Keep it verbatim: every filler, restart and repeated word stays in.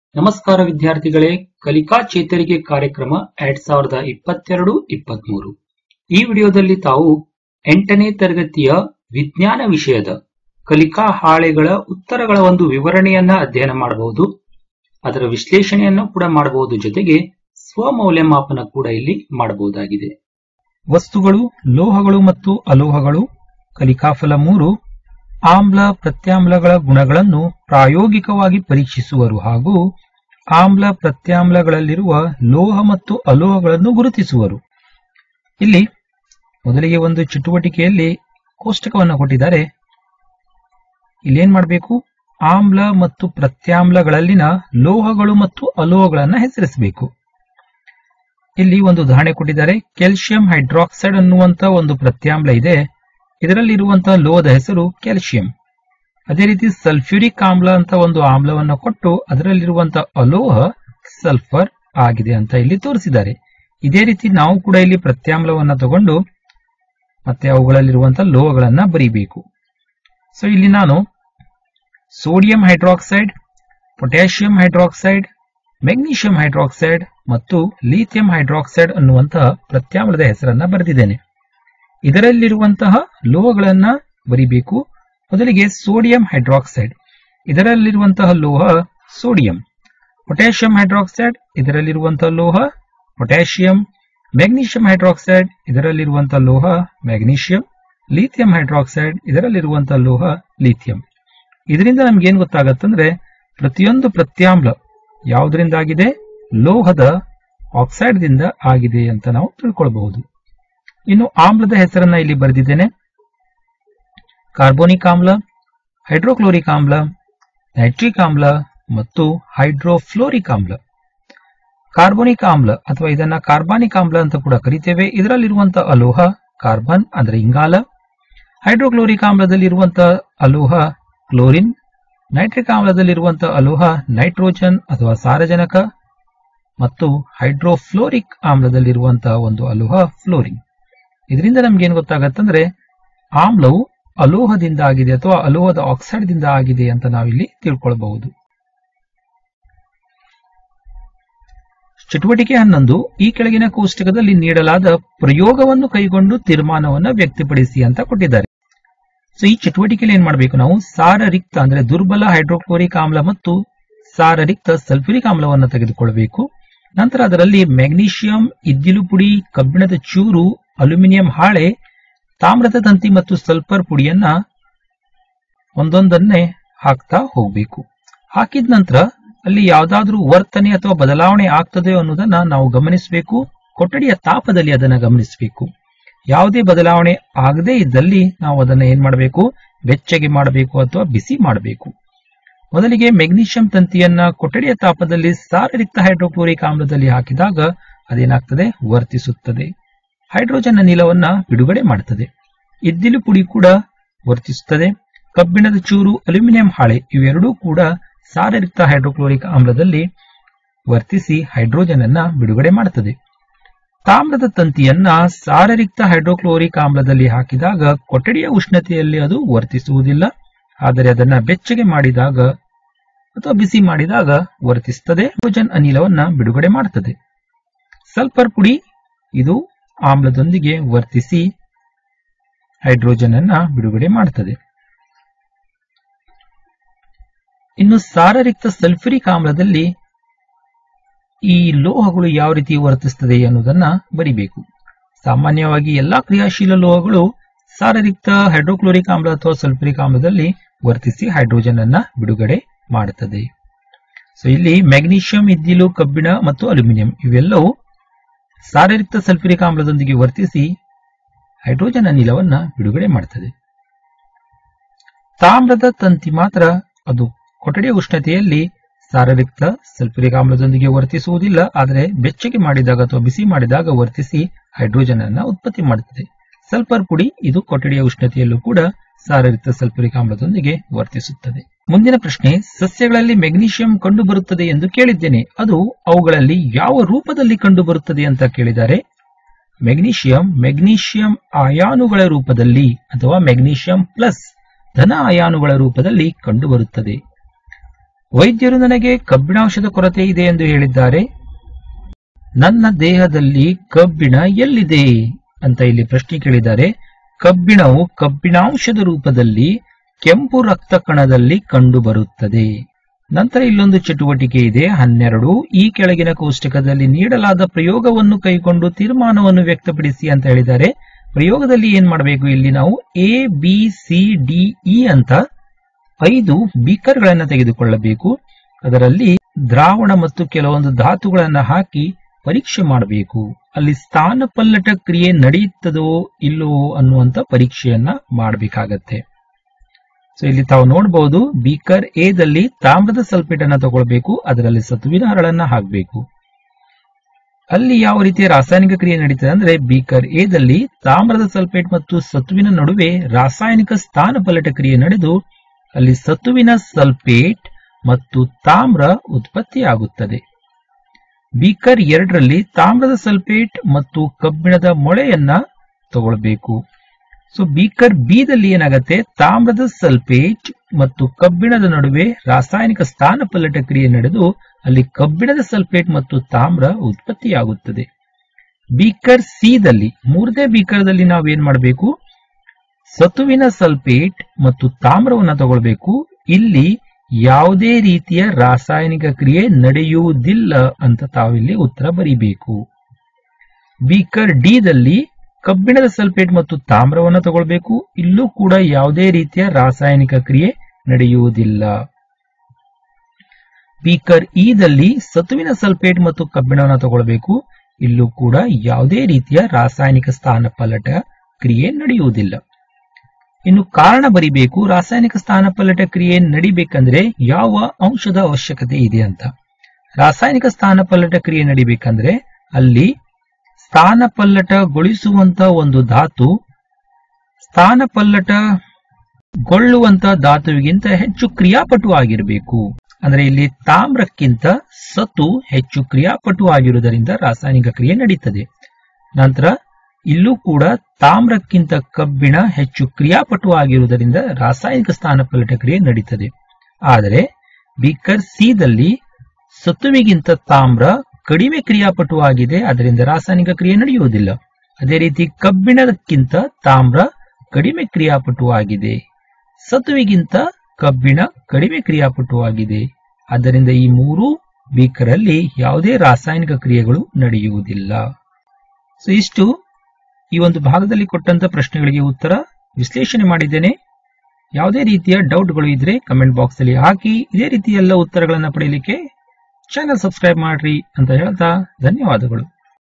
ನಮಸ್ಕಾರ ವಿದ್ಯಾರ್ಥಿಗಳೇ, ಕಲಿಕಾ ಚೇತರಿಕೆ ಕಾರ್ಯಕ್ರಮ ಎರಡ್ ಸಾವಿರದ ಇಪ್ಪತ್ತೆರಡು ಇಪ್ಪತ್ಮೂರು. ಈ ವಿಡಿಯೋದಲ್ಲಿ ತಾವು ಎಂಟನೇ ತರಗತಿಯ ವಿಜ್ಞಾನ ವಿಷಯದ ಕಲಿಕಾ ಹಾಳೆಗಳ ಉತ್ತರಗಳ ಒಂದು ವಿವರಣೆಯನ್ನ ಅಧ್ಯಯನ ಮಾಡಬಹುದು. ಅದರ ವಿಶ್ಲೇಷಣೆಯನ್ನು ಕೂಡ ಮಾಡಬಹುದು. ಜೊತೆಗೆ ಸ್ವಮೌಲ್ಯಮಾಪನ ಕೂಡ ಇಲ್ಲಿ ಮಾಡಬಹುದಾಗಿದೆ. ವಸ್ತುಗಳು, ಲೋಹಗಳು ಮತ್ತು ಅಲೋಹಗಳು. ಕಲಿಕಾಫಲ ಮೂರು. ಆಮ್ಲ ಪ್ರತ್ಯಾಮ್ಲಗಳ ಗುಣಗಳನ್ನು ಪ್ರಾಯೋಗಿಕವಾಗಿ ಪರೀಕ್ಷಿಸುವರು ಹಾಗೂ ಆಮ್ಲ ಪ್ರತ್ಯಾಮ್ಲಗಳಲ್ಲಿರುವ ಲೋಹ ಮತ್ತು ಅಲೋಹಗಳನ್ನು ಗುರುತಿಸುವರು. ಇಲ್ಲಿ ಮೊದಲಿಗೆ ಒಂದು ಚಟುವಟಿಕೆಯಲ್ಲಿ ಕೋಷ್ಟಕವನ್ನು ಕೊಟ್ಟಿದ್ದಾರೆ. ಇಲ್ಲೇನ್ ಮಾಡಬೇಕು? ಆಮ್ಲ ಮತ್ತು ಪ್ರತ್ಯಾಮ್ಲಗಳಲ್ಲಿನ ಲೋಹಗಳು ಮತ್ತು ಅಲೋಹಗಳನ್ನ ಹೆಸರಿಸಬೇಕು. ಇಲ್ಲಿ ಒಂದು ಉದಾಹರಣೆ ಕೊಟ್ಟಿದ್ದಾರೆ. ಕ್ಯಾಲ್ಸಿಯಂ ಹೈಡ್ರಾಕ್ಸೈಡ್ ಅನ್ನುವಂತ ಒಂದು ಪ್ರತ್ಯಾಮ್ಲ ಇದೆ. ಇದರಲ್ಲಿರುವಂತಹ ಲೋಹದ ಹೆಸರು ಕ್ಯಾಲ್ಸಿಯಂ. ಅದೇ ರೀತಿ ಸಲ್ಫ್ಯೂರಿಕ್ ಆಮ್ಲ ಅಂತ ಒಂದು ಆಮ್ಲವನ್ನು ಕೊಟ್ಟು ಅದರಲ್ಲಿರುವಂತಹ ಅಲೋಹ ಸಲ್ಫರ್ ಆಗಿದೆ ಅಂತ ಇಲ್ಲಿ ತೋರಿಸಿದ್ದಾರೆ. ಇದೇ ರೀತಿ ನಾವು ಕೂಡ ಇಲ್ಲಿ ಪ್ರತ್ಯಾಮ್ಲವನ್ನ ತಗೊಂಡು ಮತ್ತೆ ಅವುಗಳಲ್ಲಿರುವಂತಹ ಲೋಹಗಳನ್ನ ಬರೀಬೇಕು. ಸೊ ಇಲ್ಲಿ ನಾನು sodium hydroxide, potassium hydroxide, magnesium hydroxide ಮತ್ತು ಲಿಥಿಯಂ ಹೈಡ್ರಾಕ್ಸೈಡ್ ಅನ್ನುವಂತಹ ಪ್ರತ್ಯಾಮ್ಲದ ಹೆಸರನ್ನ ಬರೆದಿದ್ದೇನೆ. ಇದರಲ್ಲಿರುವಂತಹ ಲೋಹಗಳನ್ನ ಬರಿಬೇಕು. ಮೊದಲಿಗೆ ಸೋಡಿಯಂ ಹೈಡ್ರಾಕ್ಸೈಡ್, ಇದರಲ್ಲಿರುವಂತಹ ಲೋಹ ಸೋಡಿಯಂ. ಪೊಟ್ಯಾಷಿಯಂ ಹೈಡ್ರಾಕ್ಸೈಡ್, ಇದರಲ್ಲಿರುವಂತಹ ಲೋಹ ಪೊಟ್ಯಾಷಿಯಂ. ಮೆಗ್ನೀಷಿಯಂ ಹೈಡ್ರಾಕ್ಸೈಡ್, ಇದರಲ್ಲಿರುವಂತಹ ಲೋಹ ಮೆಗ್ನೀಷಿಯಂ. ಲಿಥಿಯಂ ಹೈಡ್ರಾಕ್ಸೈಡ್, ಇದರಲ್ಲಿರುವಂತಹ ಲೋಹ ಲಿಥಿಯಂ. ಇದರಿಂದ ನಮ್ಗೆ ಏನ್ ಗೊತ್ತಾಗತ್ತಂದ್ರೆ ಪ್ರತಿಯೊಂದು ಪ್ರತ್ಯಾಮ್ಲ ಯಾವುದರಿಂದ ಆಗಿದೆ? ಲೋಹದ ಆಕ್ಸೈಡ್ ದಿಂದ ಆಗಿದೆ ಅಂತ ನಾವು ತಿಳ್ಕೊಳ್ಬಹುದು. ಇನ್ನು ಆಮ್ಲದ ಹೆಸರನ್ನ ಇಲ್ಲಿ ಬರೆದಿದ್ದೇನೆ. ಕಾರ್ಬೋನಿಕ್ ಆಮ್ಲ, ಹೈಡ್ರೋಕ್ಲೋರಿಕ್ ಆಮ್ಲ, ನೈಟ್ರಿಕ್ ಆಮ್ಲ ಮತ್ತು ಹೈಡ್ರೋಫ್ಲೋರಿಕ್ ಆಮ್ಲ. ಕಾರ್ಬೋನಿಕ್ ಆಮ್ಲ ಅಥವಾ ಇದನ್ನ ಕಾರ್ಬಾನಿಕ್ ಆಮ್ಲ ಅಂತ ಕೂಡ ಕರಿತೇವೆ. ಇದರಲ್ಲಿರುವಂತಹ ಅಲೋಹ ಕಾರ್ಬನ್ ಅಂದ್ರೆ ಇಂಗಾಲ. ಹೈಡ್ರೋಕ್ಲೋರಿಕ್ ಆಮ್ಲದಲ್ಲಿರುವಂತಹ ಅಲೋಹ ಕ್ಲೋರಿನ್. ನೈಟ್ರಿಕ್ ಆಮ್ಲದಲ್ಲಿರುವಂತಹ ಅಲೋಹ ನೈಟ್ರೋಜನ್ ಅಥವಾ ಸಾರಜನಕ ಮತ್ತು ಹೈಡ್ರೋಫ್ಲೋರಿಕ್ ಆಮ್ಲದಲ್ಲಿರುವಂತಹ ಒಂದು ಅಲೋಹ ಫ್ಲೋರಿನ್. ಇದರಿಂದ ನಮ್ಗೆ ಏನ್ ಗೊತ್ತಾಗತ್ತಂದ್ರೆ ಆಮ್ಲವು ಅಲೋಹದಿಂದ ಆಗಿದೆ ಅಥವಾ ಅಲೋಹದ ಆಕ್ಸೈಡ್ ದಿಂದ ಆಗಿದೆ ಅಂತ ನಾವಿಲ್ಲಿ ತಿಳ್ಕೊಳ್ಬಹುದು. ಚಟುವಟಿಕೆ ಹನ್ನೊಂದು. ಈ ಕೆಳಗಿನ ಕೋಷ್ಟಕದಲ್ಲಿ ನೀಡಲಾದ ಪ್ರಯೋಗವನ್ನು ಕೈಗೊಂಡು ತೀರ್ಮಾನವನ್ನು ವ್ಯಕ್ತಪಡಿಸಿ ಅಂತ ಕೊಟ್ಟಿದ್ದಾರೆ. ಸೊ ಈ ಚಟುವಟಿಕೆಯಲ್ಲಿ ಏನ್ ಮಾಡಬೇಕು? ನಾವು ಸಾರರಿಕ್ತ ಅಂದ್ರೆ ದುರ್ಬಲ ಹೈಡ್ರೋಕ್ಲೋರಿಕ್ ಆಮ್ಲ ಮತ್ತು ಸಾರರಿಕ್ತ ಸಲ್ಫ್ಯೂರಿಕ್ ಆಮ್ಲವನ್ನು ತೆಗೆದುಕೊಳ್ಳಬೇಕು. ನಂತರ ಅದರಲ್ಲಿ ಮೆಗ್ನೀಷಿಯಂ, ಇದ್ದಿಲು ಪುಡಿ, ಕಬ್ಬಿಣದ ಚೂರು, ಅಲ್ಯೂಮಿನಿಯಂ ಹಾಳೆ, ತಾಮ್ರದ ತಂತಿ ಮತ್ತು ಸಲ್ಫರ್ ಪುಡಿಯನ್ನ ಒಂದೊಂದನ್ನೇ ಹಾಕ್ತಾ ಹೋಗ್ಬೇಕು. ಹಾಕಿದ ನಂತರ ಅಲ್ಲಿ ಯಾವ್ದಾದ್ರೂ ವರ್ತನೆ ಅಥವಾ ಬದಲಾವಣೆ ಆಗ್ತದೆ ಅನ್ನೋದನ್ನ ನಾವು ಗಮನಿಸಬೇಕು. ಕೊಠಡಿಯ ತಾಪದಲ್ಲಿ ಅದನ್ನ ಗಮನಿಸಬೇಕು. ಯಾವುದೇ ಬದಲಾವಣೆ ಆಗದೇ ಇದ್ದಲ್ಲಿ ನಾವು ಅದನ್ನ ಏನ್ ಮಾಡಬೇಕು? ಬೆಚ್ಚಗೆ ಮಾಡಬೇಕು ಅಥವಾ ಬಿಸಿ ಮಾಡಬೇಕು. ಮೊದಲಿಗೆ ಮೆಗ್ನೀಷಿಯಂ ತಂತಿಯನ್ನ ಕೊಠಡಿಯ ತಾಪದಲ್ಲಿ ಸಾರರಿಕ್ತ ಹೈಡ್ರೋಕ್ಲೋರಿಕ್ ಆಮ್ಲದಲ್ಲಿ ಹಾಕಿದಾಗ ಅದೇನಾಗ್ತದೆ? ವರ್ತಿಸುತ್ತದೆ. ಹೈಡ್ರೋಜನ್ ಅನಿಲವನ್ನ ಬಿಡುಗಡೆ ಮಾಡುತ್ತದೆ. ಇದ್ದಿಲು ಪುಡಿ ಕೂಡ ವರ್ತಿಸುತ್ತದೆ. ಕಬ್ಬಿಣದ ಚೂರು, ಅಲ್ಯೂಮಿನಿಯಂ ಹಾಳೆ ಇವೆರಡೂ ಕೂಡ ಸಾರರಿಕ್ತ ಹೈಡ್ರೋಕ್ಲೋರಿಕ್ ಆಮ್ಲದಲ್ಲಿ ವರ್ತಿಸಿ ಹೈಡ್ರೋಜನ್ ಅನ್ನ ಬಿಡುಗಡೆ ಮಾಡುತ್ತದೆ. ತಾಮ್ರದ ತಂತಿಯನ್ನ ಸಾರರಿಕ್ತ ಹೈಡ್ರೋಕ್ಲೋರಿಕ್ ಆಮ್ಲದಲ್ಲಿ ಹಾಕಿದಾಗ ಕೊಠಡಿಯ ಉಷ್ಣತೆಯಲ್ಲಿ ಅದು ವರ್ತಿಸುವುದಿಲ್ಲ. ಆದರೆ ಅದನ್ನ ಬೆಚ್ಚಗೆ ಮಾಡಿದಾಗ ಅಥವಾ ಬಿಸಿ ಮಾಡಿದಾಗ ವರ್ತಿಸುತ್ತದೆ. ಹೈಡ್ರೋಜನ್ ಅನಿಲವನ್ನ ಬಿಡುಗಡೆ ಮಾಡುತ್ತದೆ. ಸಲ್ಫರ್ ಪುಡಿ ಇದು ಆಮ್ಲದೊಂದಿಗೆ ವರ್ತಿಸಿ ಹೈಡ್ರೋಜನ್ ಅನ್ನ ಬಿಡುಗಡೆ ಮಾಡುತ್ತದೆ. ಇನ್ನು ಸಾರರಿಕ್ತ ಸಲ್ಫ್ಯೂರಿಕ್ ಆಮ್ಲದಲ್ಲಿ ಈ ಲೋಹಗಳು ಯಾವ ರೀತಿ ವರ್ತಿಸುತ್ತದೆ ಅನ್ನೋದನ್ನ ಬರಿಬೇಕು. ಸಾಮಾನ್ಯವಾಗಿ ಎಲ್ಲಾ ಕ್ರಿಯಾಶೀಲ ಲೋಹಗಳು ಸಾರರಿಕ್ತ ಹೈಡ್ರೋಕ್ಲೋರಿಕ್ ಆಮ್ಲ ಅಥವಾ ಸಲ್ಫ್ಯೂರಿಕ್ ಆಮ್ಲದಲ್ಲಿ ವರ್ತಿಸಿ ಹೈಡ್ರೋಜನ್ ಅನ್ನ ಬಿಡುಗಡೆ ಮಾಡುತ್ತದೆ. ಸೊ ಇಲ್ಲಿ ಮೆಗ್ನೀಷಿಯಂ, ಇದ್ದಿಲು, ಕಬ್ಬಿಣ ಮತ್ತು ಅಲ್ಯೂಮಿನಿಯಂ ಇವೆಲ್ಲವೂ ಸಾರರಿಕ್ತ ಸಲ್ಫ್ಯೂರಿಕ್ ಆಮ್ಲದೊಂದಿಗೆ ವರ್ತಿಸಿ ಹೈಡ್ರೋಜನ್ ಅನಿಲವನ್ನ ಬಿಡುಗಡೆ ಮಾಡುತ್ತದೆ. ತಾಮ್ರದ ತಂತಿ ಮಾತ್ರ ಅದು ಕೊಠಡಿಯ ಉಷ್ಣತೆಯಲ್ಲಿ ಸಾರರಿಕ್ತ ಸಲ್ಫ್ಯೂರಿಕ್ ಆಮ್ಲದೊಂದಿಗೆ ವರ್ತಿಸುವುದಿಲ್ಲ. ಆದರೆ ಬೆಚ್ಚಗೆ ಮಾಡಿದಾಗ ಅಥವಾ ಬಿಸಿ ಮಾಡಿದಾಗ ವರ್ತಿಸಿ ಹೈಡ್ರೋಜನ್ ಅನ್ನ ಉತ್ಪತ್ತಿ ಮಾಡುತ್ತದೆ. ಸಲ್ಫರ್ ಪುಡಿ ಇದು ಕೊಠಡಿಯ ಉಷ್ಣತೆಯಲ್ಲೂ ಕೂಡ ಸಾರರಿಕ್ತ ಸಲ್ಫ್ಯೂರಿಕ್ ಆಮ್ಲದೊಂದಿಗೆ ವರ್ತಿಸುತ್ತದೆ. ಮುಂದಿನ ಪ್ರಶ್ನೆ, ಸಸ್ಯಗಳಲ್ಲಿ ಮೆಗ್ನೀಷಿಯಂ ಕಂಡು ಬರುತ್ತದೆ ಎಂದು ಕೇಳಿದ್ದೇನೆ. ಅದು ಅವುಗಳಲ್ಲಿ ಯಾವ ರೂಪದಲ್ಲಿ ಕಂಡು ಬರುತ್ತದೆ ಅಂತ ಕೇಳಿದ್ದಾರೆ. ಮೆಗ್ನೀಷಿಯಂ ಮೆಗ್ನೀಷಿಯಂ ಅಯಾನುಗಳ ರೂಪದಲ್ಲಿ ಅಥವಾ ಮೆಗ್ನೀಷಿಯಂ ಪ್ಲಸ್ ಧನ ಅಯಾನುಗಳ ರೂಪದಲ್ಲಿ ಕಂಡುಬರುತ್ತದೆ. ವೈದ್ಯರು ನನಗೆ ಕಬ್ಬಿಣಾಂಶದ ಕೊರತೆ ಇದೆ ಎಂದು ಹೇಳಿದ್ದಾರೆ. ನನ್ನ ದೇಹದಲ್ಲಿ ಕಬ್ಬಿಣ ಎಲ್ಲಿದೆ ಅಂತ ಇಲ್ಲಿ ಪ್ರಶ್ನೆ ಕೇಳಿದ್ದಾರೆ. ಕಬ್ಬಿಣವು ಕಬ್ಬಿಣಾಂಶದ ರೂಪದಲ್ಲಿ ಕೆಂಪು ರಕ್ತ ಕಣದಲ್ಲಿ ಕಂಡುಬರುತ್ತದೆ. ನಂತರ ಇಲ್ಲೊಂದು ಚಟುವಟಿಕೆ ಇದೆ ಹನ್ನೆರಡು. ಈ ಕೆಳಗಿನ ಕೋಷ್ಟಕದಲ್ಲಿ ನೀಡಲಾದ ಪ್ರಯೋಗವನ್ನು ಕೈಗೊಂಡು ತೀರ್ಮಾನವನ್ನು ವ್ಯಕ್ತಪಡಿಸಿ ಅಂತ ಹೇಳಿದ್ದಾರೆ. ಪ್ರಯೋಗದಲ್ಲಿ ಏನ್ ಮಾಡಬೇಕು, ಇಲ್ಲಿ ನಾವು A B C D E ಅಂತ ಐದು ಬೀಕರ್ ಗಳನ್ನ ತೆಗೆದುಕೊಳ್ಳಬೇಕು. ಅದರಲ್ಲಿ ದ್ರಾವಣ ಮತ್ತು ಕೆಲವೊಂದು ಧಾತುಗಳನ್ನ ಹಾಕಿ ಪರೀಕ್ಷೆ ಮಾಡಬೇಕು. ಅಲ್ಲಿ ಸ್ಥಾನ ಪಲ್ಲಟ ಕ್ರಿಯೆ ನಡೆಯುತ್ತದೋ ಇಲ್ಲವೋ ಅನ್ನುವಂತ ಪರೀಕ್ಷೆಯನ್ನ ಮಾಡಬೇಕಾಗತ್ತೆ. ಸೊ ಇಲ್ಲಿ ತಾವು ನೋಡಬಹುದು, ಬೀಕರ್ ಎ ದಲ್ಲಿ ತಾಮ್ರದ ಸಲ್ಫೇಟ್ ಅನ್ನ ತಗೊಳ್ಬೇಕು. ಅದರಲ್ಲಿ ಸತುವಿನ ಹರಳನ್ನ ಹಾಕಬೇಕು. ಅಲ್ಲಿ ಯಾವ ರೀತಿಯ ರಾಸಾಯನಿಕ ಕ್ರಿಯೆ ನಡೀತದೆ ಅಂದ್ರೆ, ಬೀಕರ್ ಎ ದಲ್ಲಿ ತಾಮ್ರದ ಸಲ್ಫೇಟ್ ಮತ್ತು ಸತುವಿನ ನಡುವೆ ರಾಸಾಯನಿಕ ಸ್ಥಾನ ಪಲ್ಲಟ ಕ್ರಿಯೆ ನಡೆದು ಅಲ್ಲಿ ಸತುವಿನ ಸಲ್ಫೇಟ್ ಮತ್ತು ತಾಮ್ರ ಉತ್ಪತ್ತಿಯಾಗುತ್ತದೆ. ಬೀಕರ್ ಎರಡರಲ್ಲಿ ತಾಮ್ರದ ಸಲ್ಫೇಟ್ ಮತ್ತು ಕಬ್ಬಿಣದ ಮೊಳೆಯನ್ನ ತಗೊಳ್ಬೇಕು. ಸೊ ಬೀಕರ್ ಬಿ ದಲ್ಲಿ ಏನಾಗುತ್ತೆ, ತಾಮ್ರದ ಸಲ್ಫೇಟ್ ಮತ್ತು ಕಬ್ಬಿಣದ ನಡುವೆ ರಾಸಾಯನಿಕ ಸ್ಥಾನ ಪಲ್ಲಟ ಕ್ರಿಯೆ ನಡೆದು ಅಲ್ಲಿ ಕಬ್ಬಿಣದ ಸಲ್ಫೇಟ್ ಮತ್ತು ತಾಮ್ರ ಉತ್ಪತ್ತಿಯಾಗುತ್ತದೆ. ಬೀಕರ್ ಸಿ ದಲ್ಲಿ ಮೂರನೇ ಬೀಕರ್ದಲ್ಲಿ ನಾವೇನ್ ಮಾಡಬೇಕು, ಸತುವಿನ ಸಲ್ಫೇಟ್ ಮತ್ತು ತಾಮ್ರವನ್ನ ತಗೊಳ್ಬೇಕು. ಇಲ್ಲಿ ಯಾವುದೇ ರೀತಿಯ ರಾಸಾಯನಿಕ ಕ್ರಿಯೆ ನಡೆಯುವುದಿಲ್ಲ ಅಂತ ತಾವಿಲ್ಲಿ ಉತ್ತರ ಬರೀಬೇಕು. ಬೀಕರ್ ಡಿ ದಲ್ಲಿ ಕಬ್ಬಿಣದ ಸಲ್ಫೇಟ್ ಮತ್ತು ತಾಮ್ರವನ್ನು ತಗೊಳ್ಬೇಕು. ಇಲ್ಲೂ ಕೂಡ ಯಾವುದೇ ರೀತಿಯ ರಾಸಾಯನಿಕ ಕ್ರಿಯೆ ನಡೆಯುವುದಿಲ್ಲ. ಬೀಕರ್ ಇ ದಲ್ಲಿ ಸತುವಿನ ಸಲ್ಫೇಟ್ ಮತ್ತು ಕಬ್ಬಿಣವನ್ನು ತಗೊಳ್ಬೇಕು. ಇಲ್ಲೂ ಕೂಡ ಯಾವುದೇ ರೀತಿಯ ರಾಸಾಯನಿಕ ಸ್ಥಾನ ಪಲ್ಲಟ ಕ್ರಿಯೆ ನಡೆಯುವುದಿಲ್ಲ. ಇನ್ನು ಕಾರಣ ಬರಿಬೇಕು. ರಾಸಾಯನಿಕ ಸ್ಥಾನ ಪಲ್ಲಟ ಕ್ರಿಯೆ ನಡಿಬೇಕಂದ್ರೆ ಯಾವ ಅಂಶದ ಅವಶ್ಯಕತೆ ಇದೆ ಅಂತ. ರಾಸಾಯನಿಕ ಸ್ಥಾನ ಪಲ್ಲಟ ಕ್ರಿಯೆ ನಡಿಬೇಕಂದ್ರೆ ಅಲ್ಲಿ ಸ್ಥಾನ ಪಲ್ಲಟಗೊಳಿಸುವಂತ ಒಂದು ಧಾತು ಸ್ಥಾನ ಪಲ್ಲಟಗೊಳ್ಳುವಂತ ಧಾತುವಿಗಿಂತ ಹೆಚ್ಚು ಕ್ರಿಯಾಪಟು ಆಗಿರಬೇಕು. ಅಂದ್ರೆ ಇಲ್ಲಿ ತಾಮ್ರಕ್ಕಿಂತ ಸತು ಹೆಚ್ಚು ಕ್ರಿಯಾಪಟು ಆಗಿರುವುದರಿಂದ ರಾಸಾಯನಿಕ ಕ್ರಿಯೆ ನಡೀತದೆ. ನಂತರ ಇಲ್ಲೂ ಕೂಡ ತಾಮ್ರಕ್ಕಿಂತ ಕಬ್ಬಿಣ ಹೆಚ್ಚು ಕ್ರಿಯಾಪಟು ಆಗಿರುವುದರಿಂದ ರಾಸಾಯನಿಕ ಸ್ಥಾನ ಪಲ್ಲಟ ಕ್ರಿಯೆ ನಡೀತದೆ. ಆದರೆ ಬೀಕರ್ ಸಿ ದಲ್ಲಿ ಸತುವಿಗಿಂತ ತಾಮ್ರ ಕಡಿಮೆ ಕ್ರಿಯಾಪಟು ಆಗಿದೆ, ಅದರಿಂದ ರಾಸಾಯನಿಕ ಕ್ರಿಯೆ ನಡೆಯುವುದಿಲ್ಲ. ಅದೇ ರೀತಿ ಕಬ್ಬಿಣಕ್ಕಿಂತ ತಾಮ್ರ ಕಡಿಮೆ ಕ್ರಿಯಾಪಟು ಆಗಿದೆ, ಸತುವಿಗಿಂತ ಕಬ್ಬಿಣ ಕಡಿಮೆ ಕ್ರಿಯಾಪಟು ಆಗಿದೆ. ಆದ್ದರಿಂದ ಈ ಮೂರು ಬೀಕರ್ ಅಲ್ಲಿ ಯಾವುದೇ ರಾಸಾಯನಿಕ ಕ್ರಿಯೆಗಳು ನಡೆಯುವುದಿಲ್ಲ. ಸೊ ಇಷ್ಟು ಈ ಒಂದು ಭಾಗದಲ್ಲಿ ಕೊಟ್ಟಂತ ಪ್ರಶ್ನೆಗಳಿಗೆ ಉತ್ತರ ವಿಶ್ಲೇಷಣೆ ಮಾಡಿದ್ದೇನೆ. ಯಾವುದೇ ರೀತಿಯ ಡೌಟ್ಗಳು ಇದ್ರೆ ಕಮೆಂಟ್ ಬಾಕ್ಸ್ ಅಲ್ಲಿ ಹಾಕಿ. ಇದೇ ರೀತಿ ಎಲ್ಲ ಉತ್ತರಗಳನ್ನು ಪಡೆಯಲಿಕ್ಕೆ ಚಾನೆಲ್ ಸಬ್ಸ್ಕ್ರೈಬ್ ಮಾಡ್ರಿ ಅಂತ ಹೇಳ್ತಾ ಧನ್ಯವಾದಗಳು.